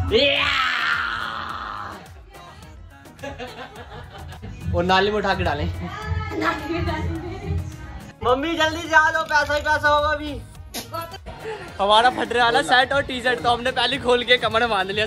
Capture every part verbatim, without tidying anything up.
और नाली में उठा के डालें। मम्मी जल्दी से आ जाओ, पैसा ही पैसा होगा अभी। हमारा फटने वाला शर्ट और टी शर्ट तो हमने पहले खोल के कमर में बांध लिया।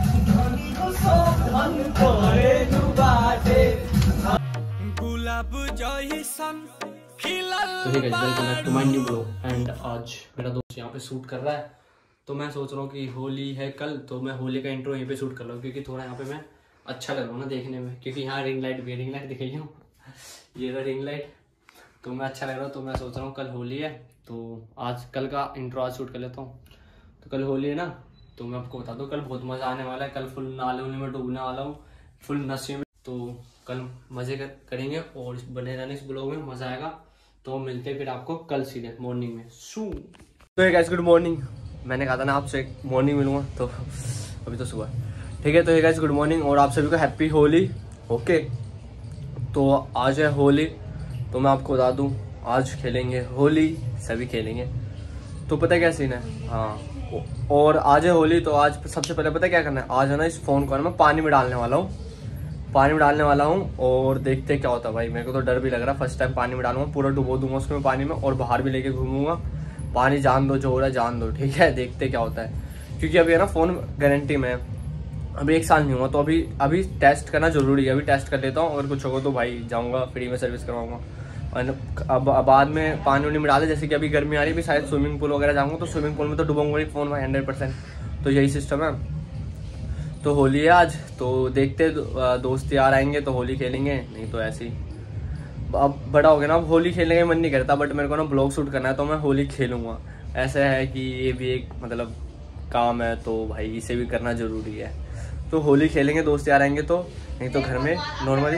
तो एंड आज मेरा दोस्त यहाँ पे शूट कर रहा है, तो मैं सोच रहा हूँ कि होली है कल, तो मैं होली का इंट्रो यहीं पे शूट कर रहा हूँ क्योंकि थोड़ा यहाँ पे मैं अच्छा लग रहा हूँ ना देखने में, क्योंकि यहाँ रिंग लाइट भी रिंग लाइट दिखाई हूँ, ये रहा रिंग लाइट, तो मैं अच्छा लग रहा हूँ। तो मैं सोच रहा हूँ कल होली है तो आज कल का इंट्रो आज शूट कर लेता हूँ। तो कल होली है ना, तो मैं आपको बता दूँ कल बहुत मज़ा आने वाला है। कल फुल नाले उले में डूबने वाला हूँ, फुल नशे में, तो कल मज़े कर, करेंगे और इस बने रहने इस ब्लॉग में मज़ा आएगा। तो मिलते हैं फिर आपको कल सीधे मॉर्निंग में शू। तो गाइस गुड मॉर्निंग, मैंने कहा था ना आपसे मॉर्निंग मिलूंगा, तो अभी तो सुबह ठीक है। तो गाइस गुड मॉर्निंग और आप सभी को हैप्पी होली। ओके, तो आज है होली, तो मैं आपको बता दूं आज खेलेंगे होली, सभी खेलेंगे। तो पता है क्या सीन है, हाँ, और आज है होली तो आज सबसे पहले पता है क्या करना है, आज है ना इस फ़ोन को मैं पानी में डालने वाला हूँ, पानी में डालने वाला हूँ और देखते क्या होता है भाई। मेरे को तो डर भी लग रहा है, फर्स्ट टाइम पानी में डालूंगा, पूरा डुबो दूंगा उसमें पानी में और बाहर भी लेके घूमूंगा। पानी जान दो, जो हो रहा है जान दो, ठीक है, देखते क्या होता है। क्योंकि अभी है ना फ़ोन गारंटी में, अभी एक साल नहीं हुआ, तो अभी अभी टेस्ट करना जरूरी है। अभी टेस्ट कर लेता हूँ, अगर कुछ होगा तो भाई जाऊँगा फ्री में सर्विस करवाऊँगा। और अब बाद में पानी उनी में डाले, जैसे कि अभी गर्मी आ रही है, भी शायद स्विमिंग पूल वगैरह जाऊँगा तो स्विमिंग पूल में तो डूबूंगा ही फ़ोन में हंड्रेड परसेंट। तो यही सिस्टम है। तो होली है आज, तो देखते दोस्त यार आएंगे तो होली खेलेंगे, नहीं तो ऐसे ही। अब बड़ा हो गया ना, अब होली खेलने का मन नहीं करता, बट मेरे को ना ब्लॉग शूट करना है तो मैं होली खेलूँगा। ऐसा है कि ये भी एक मतलब काम है, तो भाई इसे भी करना ज़रूरी है। तो होली खेलेंगे दोस्त यार आएंगे तो, नहीं तो घर में नॉर्मली।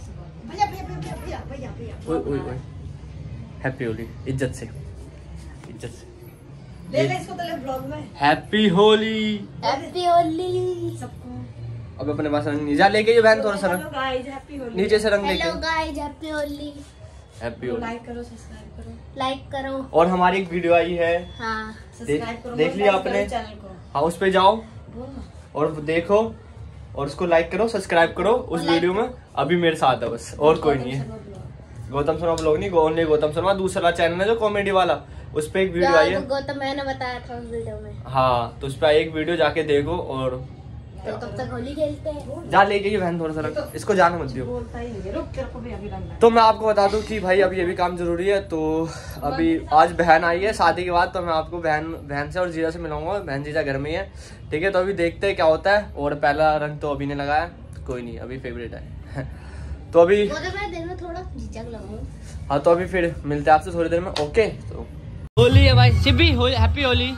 ओए ओए ओए, हैप्पी होली, इज्जत से इज्जत से ले ले इसको तो ब्लॉग में। हैप्पी होली, हैप्पी होली सबको। अब अपने पास रंग जा लेके ये बहन थोड़ा सा रंग नीचे से रंग लेके। Hello guys, happy Holi, happy Holi. Like करो, सब्सक्राइब करो, लाइक करो। और हमारी एक वीडियो आई है, हाँ सब्सक्राइब करो, देख लिया आपने? हाँ, उस पे जाओ और देखो और उसको लाइक करो, सब्सक्राइब करो उस वीडियो में। अभी मेरे साथ है बस, और कोई नहीं है। गौतम शर्मा ब्लॉग नहीं, ओनली गौतम शर्मा, दूसरा चैनल है जो कॉमेडी वाला, उस पे एक वीडियो आई है। गौतम मैंने बताया था उस वीडियो में। हाँ, तो उस पे एक वीडियो जाके देखो। और तो तब तक होली खेलते हैं। जा लेके ये बहन थोड़ा सा रंग, इसको जाने मत दियो। तो मैं आपको बता दूं कि भाई अब ये भी काम जरूरी है। तो अभी आज बहन आई है शादी के बाद, तो मैं आपको बहन बहन से और जीजा से मिलाऊंगा। बहन जीजा घर में ही है, ठीक है। तो अभी देखते हैं क्या होता है। और पहला रंग तो अभी ने लगाया, कोई नहीं, अभी फेवरेट है। तो अभी थोड़ा हाँ, तो अभी फिर मिलते हैं आपसे थोड़ी देर में। ओके, तो होली है भाई, शिबी होली, हैप्पी होली।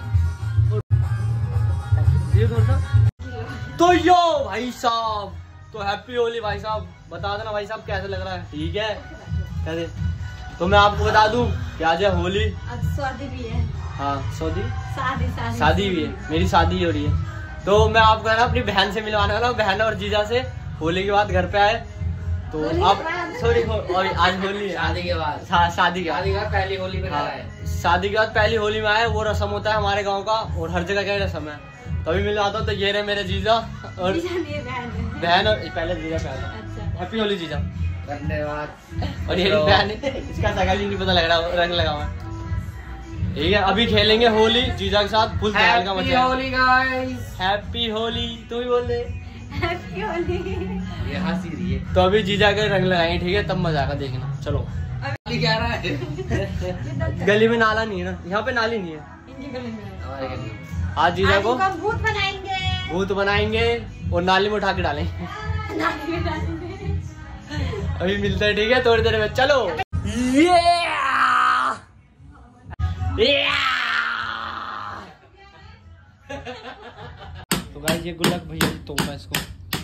तो यो भाई साहब, तो हैप्पी होली भाई साहब। बता देना भाई साहब कैसे लग रहा है, ठीक है कैसे। तो मैं आपको बता दूं कि आज है होली, आज शादी भी है। हाँ, शादी शादी शादी शादी भी है, मेरी शादी हो रही है। तो मैं आपको है ना अपनी बहन से मिलवाने वाला हूँ, बहन और जीजा से। होली के बाद घर पे आए तो आप सॉरी, आज होली है, शादी के बाद शादी के बाद पहली होली में आए, शादी के बाद पहली होली में आए। वो रस्म होता है हमारे गाँव का, और हर जगह का रस्म है। तो अभी मिल आता हूँ। तो ये रहे मेरे जीजा और बहन, और पहले जीजा पहले। हैप्पी होली जीजा, धन्यवाद। और ये बहन, इसका सगाई नहीं पता लग रहा, रंग लगा हुआ, ठीक है। अभी खेलेंगे होली जीजा के साथ, फुल धमाल का मजा। Holi guys, happy Holi. तू भी बोल दे हैप्पी होली। ये हंसी रही है। तो अभी जीजा के रंग लगाएंगे, ठीक है, तब मजा आएगा देखना। चलो, अभी क्या रहा है गली में नाला नहीं है ना, यहाँ पे नाली नहीं है। आज जीजा को भूत बनाएंगे, भूत बनाएंगे और नाली में उठा के डालेंगे। नाली में डालेंगे। अभी मिलते हैं, ठीक है, थोड़ी देर में। चलो, ये तो गाइस ये गुल्लक भैया तोड़ना इसको।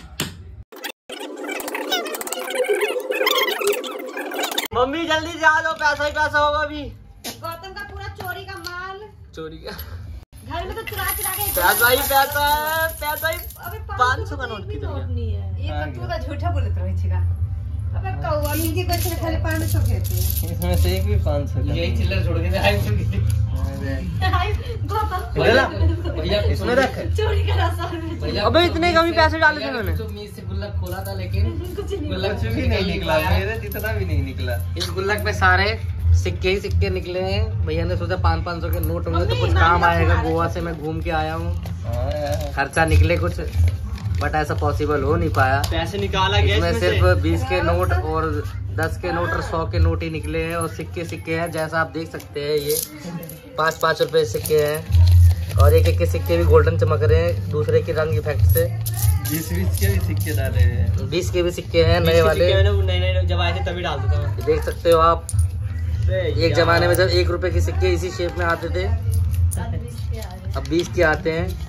मम्मी जल्दी से आ जाओ, पैसा ही पैसा होगा अभी। गौतम का पूरा चोरी का माल, चोरी का घर में तो चुरा चुरा के पैसा ही पैसा है, पैसा ही पाँच सौ का नोट की नहीं है। ये तो पूरा झूठा बोलत रहे छिका। अबे कौवा मिंजी को चले खाली पाँच सौ कहते हैं, इसमें से एक भी पाँच सौ का। यही चिल्लर छोड़ के ढाई सौ की। गौतम बोला भैया इसमें रख। चोरी का रास्ता। अबे इतने कम ही पैसे डाले थे मैंने। तो मीज से गुल्लक खोला था लेकिन कुछ नहीं गुल्लक भी नहीं निकला, मेरे जितना भी नहीं निकला। इस गुल्लक में सारे सिक्के ही सिक्के निकले हैं। भैया ने सोचा पाँच पाँच सौ के नोट होंगे तो कुछ काम आएगा। गोवा से मैं घूम के आया हूँ, खर्चा निकले कुछ, बट ऐसा पॉसिबल हो नहीं पाया। पैसे निकाला गया इसमें सिर्फ बीस के नोट और दस के नोट और सौ के नोट ही निकले हैं और सिक्के सिक्के हैं। जैसा आप देख सकते हैं ये पाँच पाँच रुपए सिक्के हैं और एक एक के सिक्के भी गोल्डन चमक रहे हैं दूसरे के रंग इफेक्ट से। बीस बीस के भी सिक्के डाले हैं, बीस के भी सिक्के हैं नए वाले। नहीं नहीं जब आए थे तभी डालता था मैं। देख सकते हो आप, एक जमाने में जब एक रुपए के सिक्के इसी शेप में आते थे, अब बीस के आते हैं।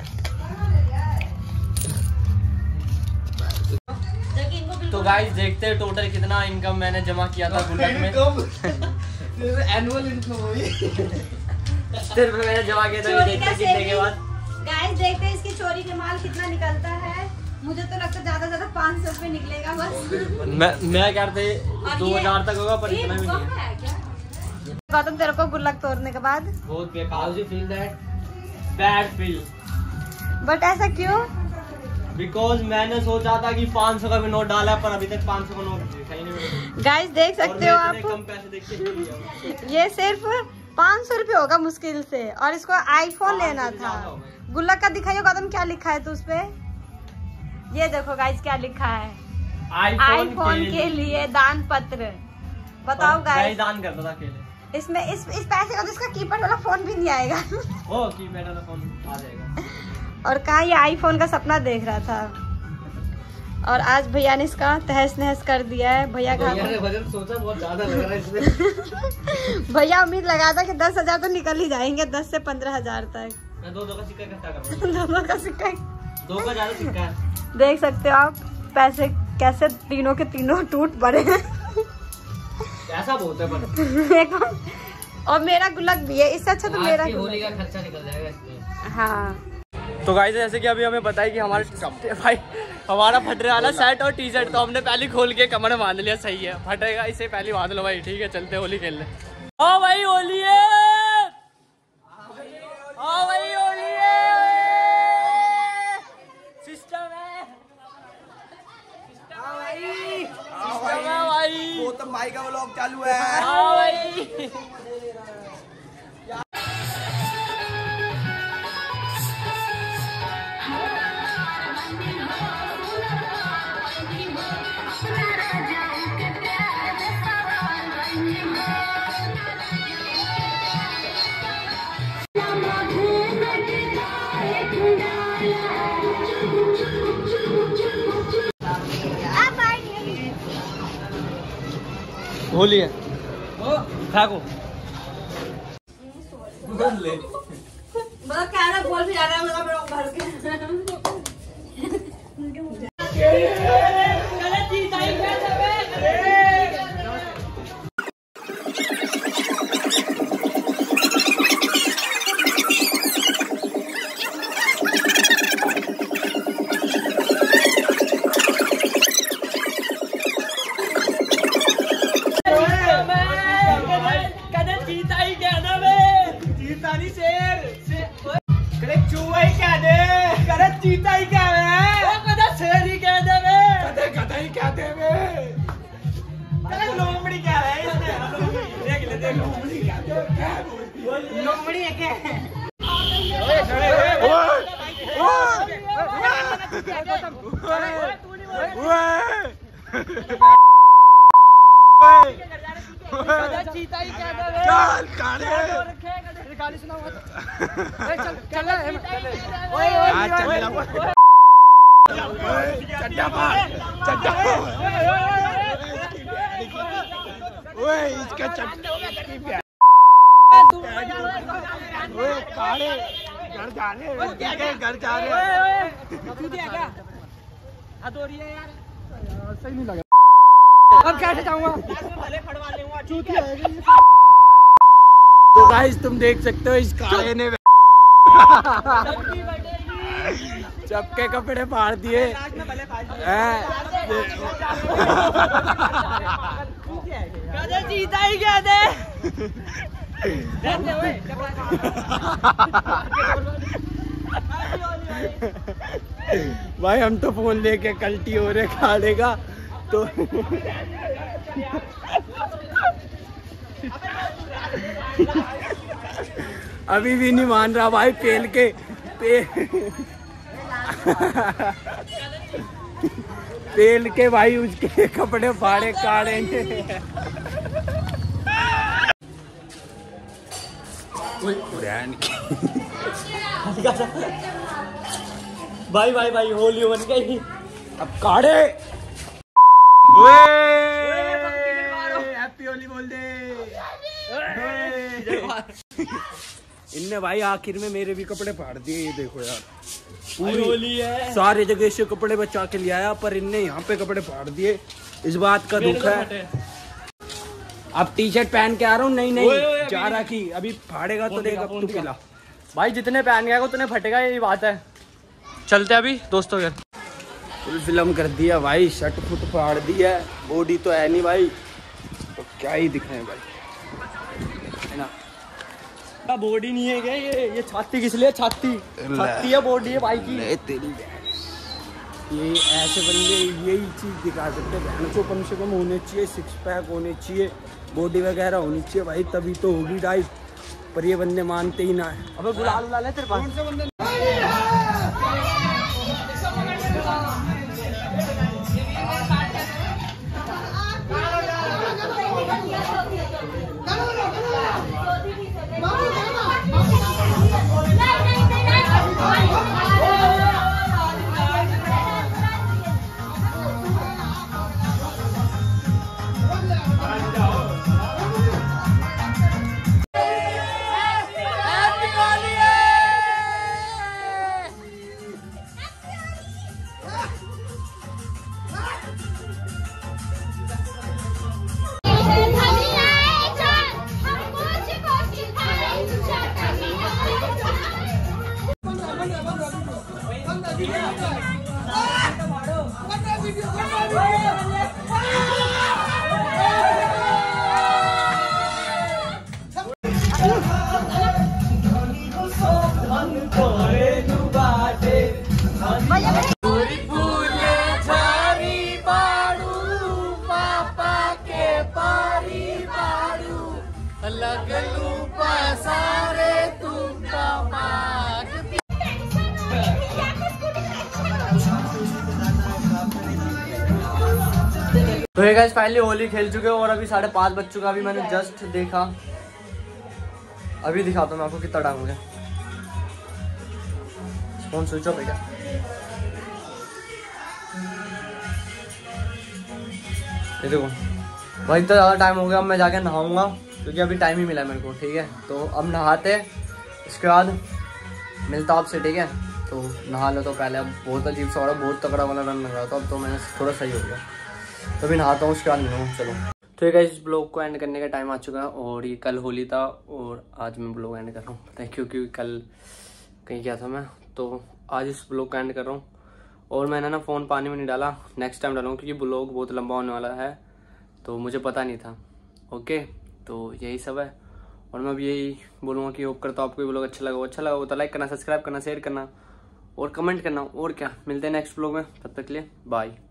तो गाइस देखते हैं टोटल कितना इनकम मैंने जमा किया था गुल्लक में। एनुअल इनकम हुई। सिर्फ मैंने जमा किया था चोरी देखते का हैं कितने के सेविंग। बाद। गाइस देखते हैं इसकी चोरी के माल कितना निकलता है। मुझे तो लगता है ज्यादा ज्यादा पाँच सौ रुपए निकलेगा बस। मैं मैं कहते दो हजार तक होगा पर इतना भी नहीं है। गौतम तेरे को गुल्लक तोड़ने के बाद बहुत बेकार। You feel that bad feel but ऐसा क्यों? बिकॉज मैंने सोचा था कि पाँच सौ का भी नोट डाला पर अभी तक पाँच सौ का नोट कहीं नहीं मिला। गाइस देख और सकते हो मैं इतने आप, कम पैसे देख के ही लिया। ये सिर्फ पाँच सौ रुपए होगा मुश्किल से और इसको आईफोन लेना था। गुल्लक का दिखाइए गौतम क्या लिखा है तो उस पे। ये देखो गाइस क्या लिखा है, आईफोन के लिए दान पत्र। बताओ गाइस, दान करता था अकेले। इसमें इस इस पैसे का तो इसका कीपैड वाला फोन भी नहीं आएगा। ओ कीपैड वाला फोन आ जाएगा। और कहाँ ये आईफोन का सपना देख रहा था और आज भैया ने इसका तहस नहस कर दिया है। भैया का भैया ने वजन सोचा बहुत ज्यादा लग रहा है इसमें। भैया उम्मीद लगाता कि दस हजार तो निकल ही जाएंगे, दस से पंद्रह हजार तक। मैं दो दो का सिक्का इकट्ठा कर रहा हूँ। दोनों का सिक्का दो का ज्यादा सिक्का है। देख सकते हो आप, पैसे कैसे तीनों के तीनों टूट पड़े हैं। ऐसा बहुत है पर देखो, और मेरा गुल्लक भी है, इससे अच्छा तो मेरा आज की होली गुल्लक का खर्चा निकल जाएगा इसमें। हाँ। तो गाइस जैसे कि अभी हमें बताया कि हमारे भाई हमारा फटने वाला शर्ट और टी शर्ट तो हमने पहले खोल के कमर में बांध लिया। सही है, फटेगा इसे पहले बांध लो भाई। ठीक है चलते होली खेलने। ओ भाई होली है, ओ भाई होली है, सिस्टम है, सिस्टम है भाई। गौतम भाई का व्लॉग चालू है। हाँ भाई होली है, फेंको। मतलब क्या ना बोल भी जा रहा है मतलब घर के। चीता ही क्या है, कदा शेर ही कह दे बे, कदा कदा ही क्या दे बे, कदा लोमड़ी क्या है इसने, देख ले देख लोमड़ी क्या दे, क्या लोमड़ी है क्या? ओए ओए ओए चीता ही क्या दे बे, चल काले गाली सुनाओ। चल चल ओए ओए चल चड्डा मार चड्डा ओए इसका चड्डा ओए काले घर जा रहे घर जा रहे चूतिया क्या हाथ हो रही है यार, सही नहीं लगा। अब कैसे जाऊंगा, भले फड़वा लूंगा चूतिया है। तो गाइस तुम देख सकते हो इस काले ने सबके कपड़े फाड़ दिए। जीता ही क्या दे भाई हम तो फोन लेके कल्टी हो रहे खाने का तो अभी भी नहीं मान रहा भाई पेल के पे पेल के भाई उसके कपड़े फाड़े काढ़ेंगे। भाई भाई भाई होली बन गई अब काढ़े। हैप्पी होली बोल दे। इनने भाई आखिर में मेरे भी कपड़े फाड़ दिए। ये देखो यार पूरी होली है, सारे जगह से कपड़े बचा के ले आया पर इनने यहाँ पे कपड़े फाड़ दिए। इस बात का दुख है। अब टी शर्ट पहन के आ रहा हूँ। नहीं नहीं जा रहा की अभी फाड़ेगा तो देगा तू पिला। भाई जितने पहन गया उतने फटेगा, यही बात है। चलते अभी दोस्तों के फुल फिल्म कर दिया भाई। शर्ट फुट फाड़ दिया। बॉडी तो है नहीं भाई तो क्या ही दिखाएं भाई, है ना। बॉडी नहीं है क्या ये ये छाती किस लिए? छाती छाती है, बॉडी है भाई की। तेरी ये ऐसे बंदे यही चीज दिखा सकते हैं। बहन को कम से कम होने चाहिए, सिक्स पैक होने चाहिए, बॉडी वगैरह होनी चाहिए भाई, तभी तो होगी डाइट। पर ये बंदे मानते ही ना है। अबे गुलाल उलाल है तेरे पास? तो ये गाइस फाइनली होली खेल चुके हो और अभी साढ़े पाँच बज चुका। अभी मैंने जस्ट देखा, अभी दिखाता हूँ मैं आपको कितना टाइम हो गया। फोन स्विच ऑफ है क्या? ये देखो भाई इतना ज़्यादा टाइम हो गया। अब मैं जाके नहाऊंगा क्योंकि अभी टाइम ही मिला मेरे को। ठीक है तो अब नहाते, इसके बाद मिलता आपसे। ठीक है तो नहा लो तो पहले। अब बहुत अजीब सा हो रहा है, बहुत तगड़ा वाला रन लग रहा था। अब तो मैंने थोड़ा सही हो गया तो अभी नहाता हूँ, उसके बाद मिलूँ। चलो तो ये गाइस इस ब्लॉग को एंड करने का टाइम आ चुका है और ये कल होली था और आज मैं ब्लॉग एंड कर रहा हूँ। पता है क्योंकि कल कहीं गया था मैं, तो आज इस ब्लॉग को एंड कर रहा हूँ। और मैंने ना फ़ोन पानी में नहीं डाला, नेक्स्ट टाइम डालूंगा क्योंकि ब्लॉग बहुत लंबा होने वाला है तो मुझे पता नहीं था। ओके तो यही सब है और मैं अब यही बोलूँगा कि होप करता हूँ आपको ये ब्लॉग अच्छा लगा हो। अच्छा लगा हो तो लाइक करना, सब्सक्राइब करना, शेयर करना और कमेंट करना। और क्या, मिलते हैं नेक्स्ट ब्लॉग में, तब तक के लिए बाय।